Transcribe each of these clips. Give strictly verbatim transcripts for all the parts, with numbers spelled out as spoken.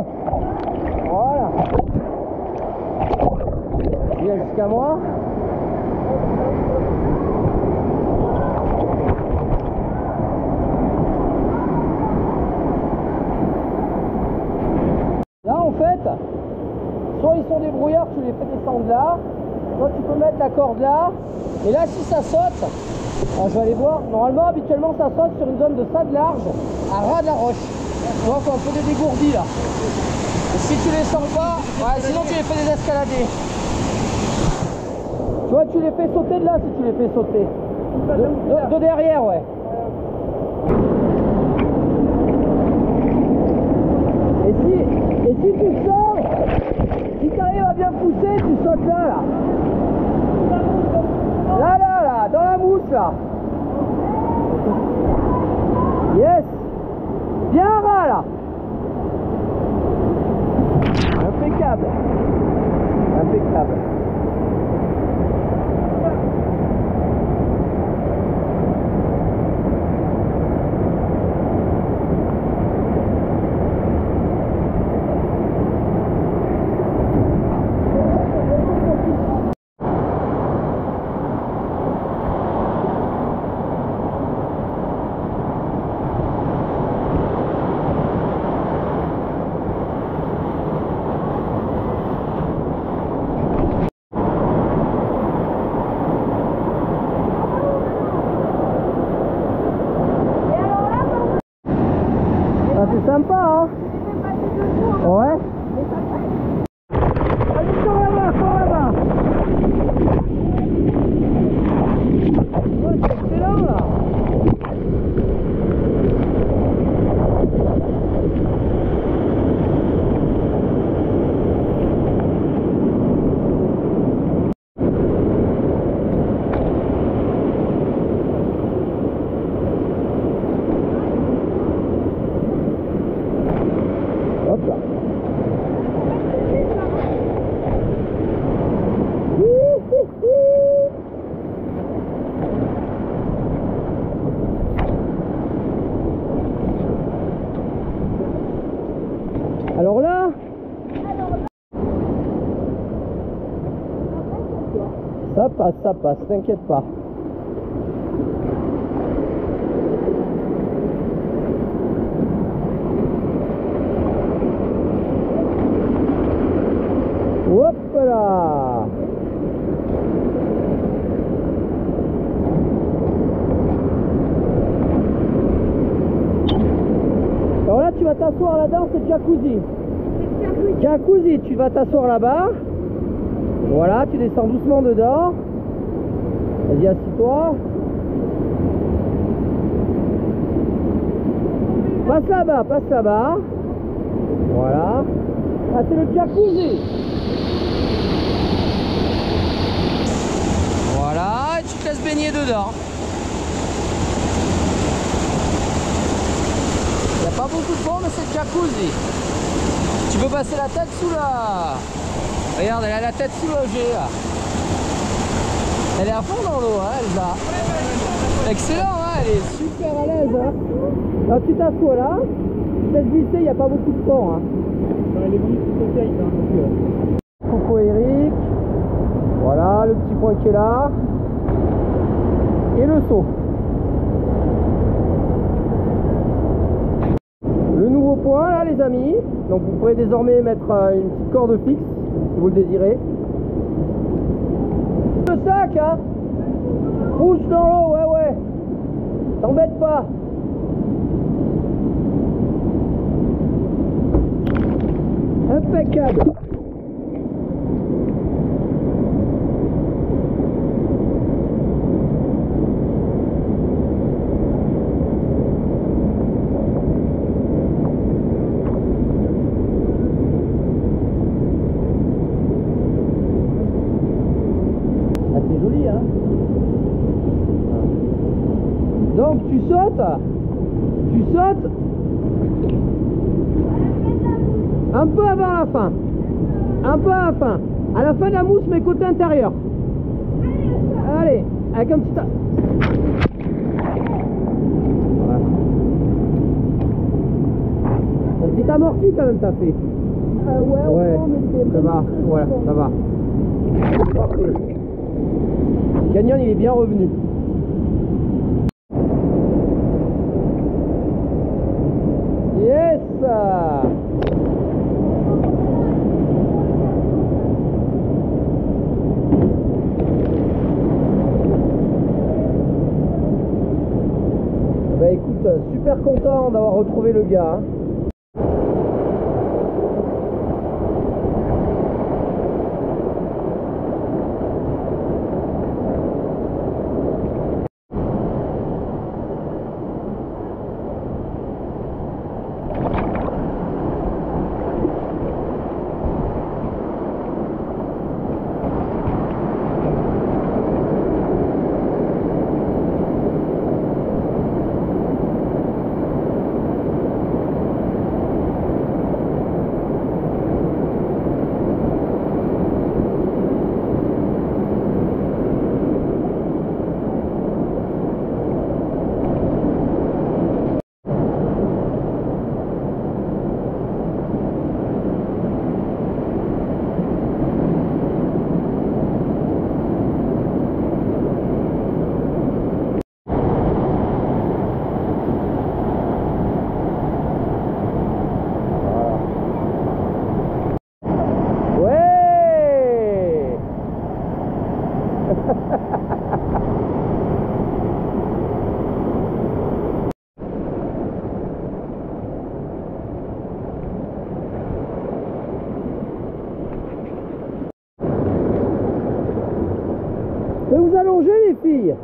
Voilà. Viens jusqu'à moi. Là en fait, soit ils sont débrouillards, tu les fais descendre là, soit tu peux mettre la corde là, et là si ça saute, alors je vais aller voir, normalement habituellement ça saute sur une zone de sable large, à ras de la roche. Tu vois, faut un peu des dégourdis là. Et si tu les sens pas, ouais, sinon tu les fais désescalader. Tu vois, tu les fais sauter de là si tu les fais sauter. De, de, de derrière, ouais. Et si, et si tu sors, si tu arrives à bien pousser, tu sautes là, là. Là, là, là, dans la mousse, là. Yes. Bien ras, là. Impeccable. Impeccable. C'est sympa, hein? Ouais. Allez, sors là-bas, sors là-bas. Ouais, c'est excellent là. Hop là. Alors là, ça passe, ça passe, t'inquiète pas. Hop là. Alors là, tu vas t'asseoir là-dedans, c'est jacuzzi. Jacuzzi, tu vas t'asseoir là-bas. Voilà, tu descends doucement dedans. Vas-y, assis-toi. Passe là-bas, passe là-bas. Voilà. Ah, c'est le jacuzzi. Voilà, et tu te laisses baigner dedans. Il n'y a pas beaucoup de fond, mais c'est le jacuzzi. Tu peux passer la tête sous la... Regarde, elle a la tête sous l'objet là. Elle est à fond dans l'eau, hein, Elsa. Excellent, hein, elle est super à l'aise. Hein. Alors tu t'assois là, tu te laisses glisser, il n'y a pas beaucoup de fond. Hein. Elle est venue tout hein, donc, coucou Eric. Voilà, le petit point qui est là. Et le saut. Le nouveau point là les amis. Donc vous pourrez désormais mettre euh, une petite corde fixe si vous le désirez. Le sac hein. Pousse dans l'eau, ouais ouais. T'embête pas. Impeccable. Ah, c'est joli hein. Donc tu sautes, tu sautes un peu avant la fin, un peu à la fin, à la fin de la mousse mais côté intérieur. Allez, avec un petit... Voilà. Un petit amorti quand même t'as fait. euh, ouais, Ouais, on était ça va, voilà, ça va. Parfait. Le canyon, il est bien revenu. Yes! Bah écoute, super content d'avoir retrouvé le gars. Hein. Je vais vous allonger les filles.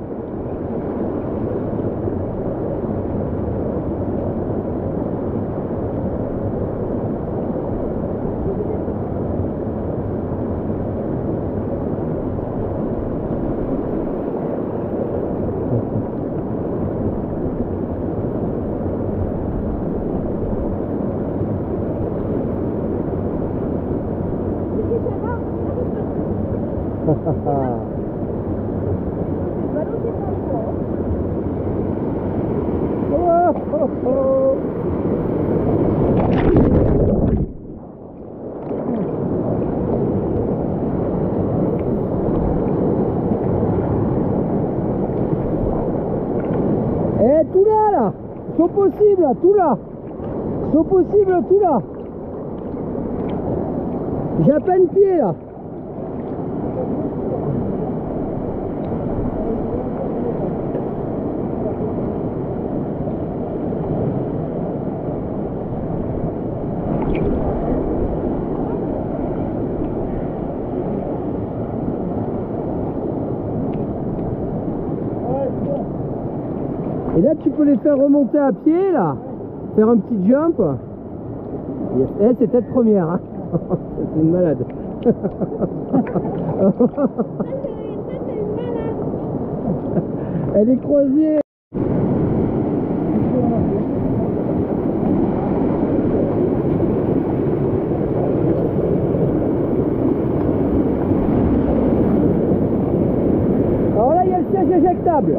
Oh, oh, oh. Eh, tout là, là, saut possible, tout là, saut possible, tout là. J'ai à peine pied là. Et là tu peux les faire remonter à pied là, faire un petit jump. Yes. Eh, c'est tête première, hein. C'est une malade. Elle est croisée. Alors là il y a le siège éjectable.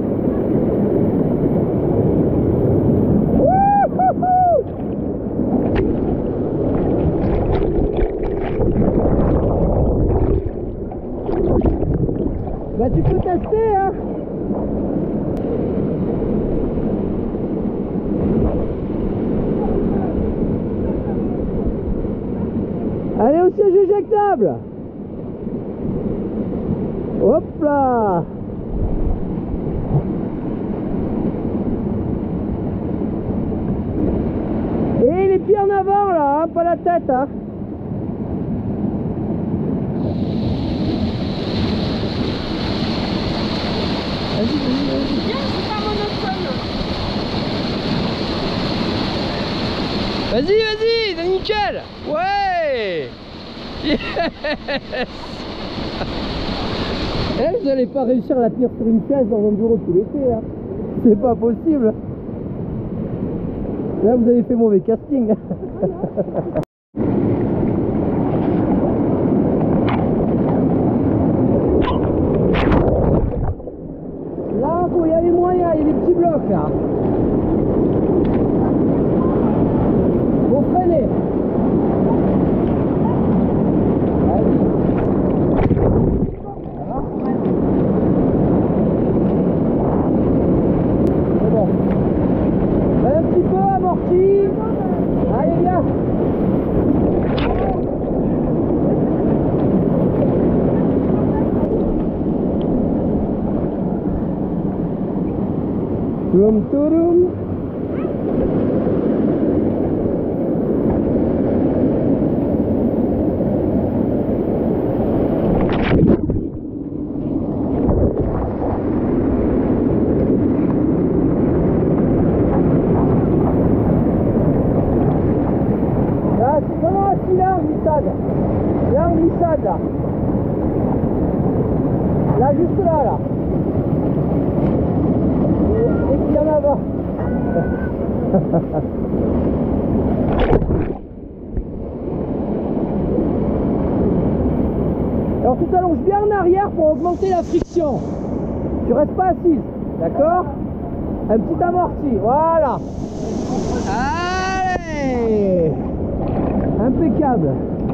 Bah tu peux tester hein. Allez au siège éjectable. Hop là. Et les pieds en avant là, hein, pas la tête hein. Vas-y, vas-y, vas-y. Bien, c'est pas monotone. Vas-y, vas-y, c'est nickel. Ouais. Yes. Eh, vous n'allez pas réussir à la tenir sur une chaise dans un bureau tout l'été, hein. C'est pas possible. Là, vous avez fait mauvais casting. Là, il y a les moyens, il y a des petits blocs là. Faut freiner. amorti. Allez, viens. Toum touroum. Là, c'est comment assis là en glissade? Là en glissade là. Là juste là là. Et qu'il y en a bas. Alors tu t'allonges bien en arrière pour augmenter la friction. Tu restes pas assise, d'accord? Un petit amorti, voilà. Allez, impeccable.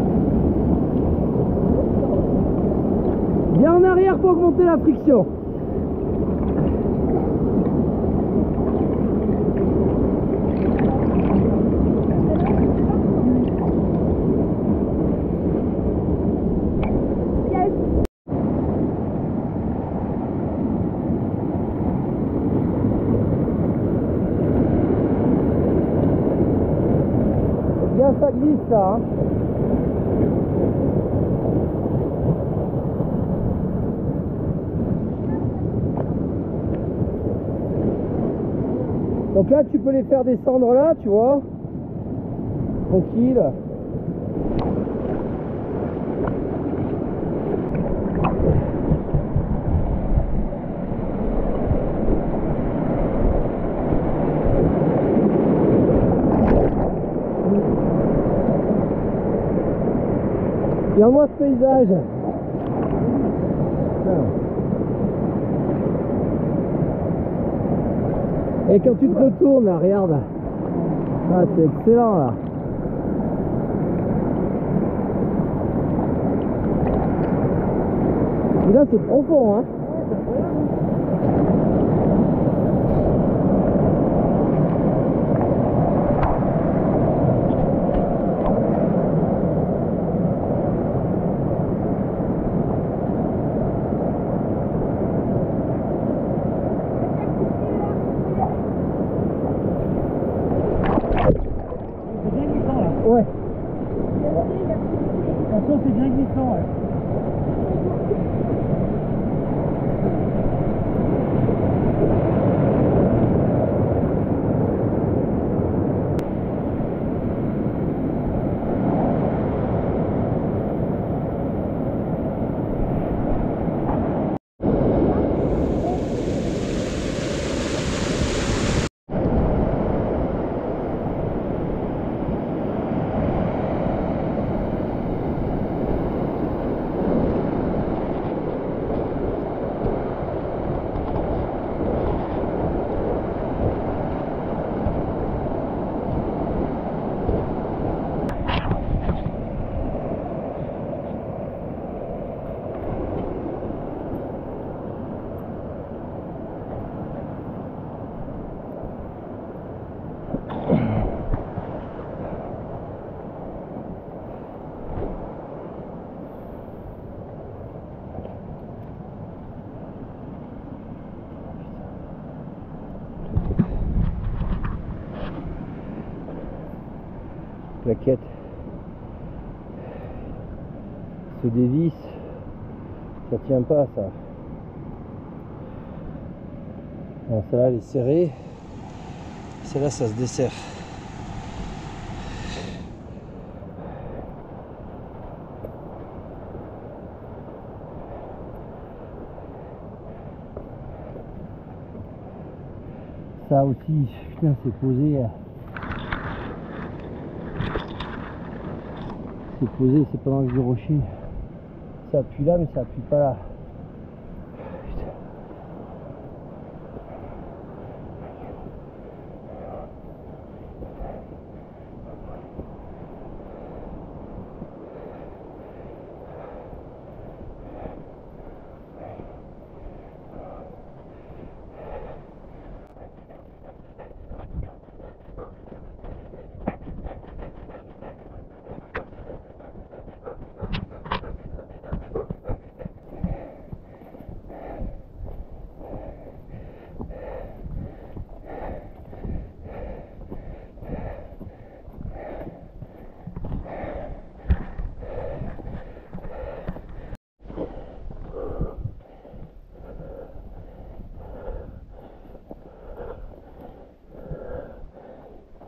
Bien en arrière pour augmenter la friction. Bien, ça glisse là, hein. Donc là tu peux les faire descendre là, tu vois, tranquille. Regarde-moi ce paysage. Et quand tu te retournes là, regarde. Ah, c'est excellent là. Et là c'est profond, hein. Ouais. Attention, c'est bien glissant, ouais. Plaquette se dévisse, ça tient pas ça. Alors celle-là elle est serrée, celle-là ça se desserre. Ça aussi, putain c'est posé. C'est posé, c'est pas dans le rocher. Ça appuie là, mais ça appuie pas là. Putain.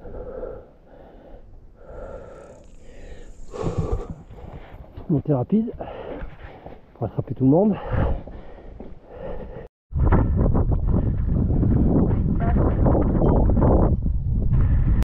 Montée rapide pour attraper tout le monde.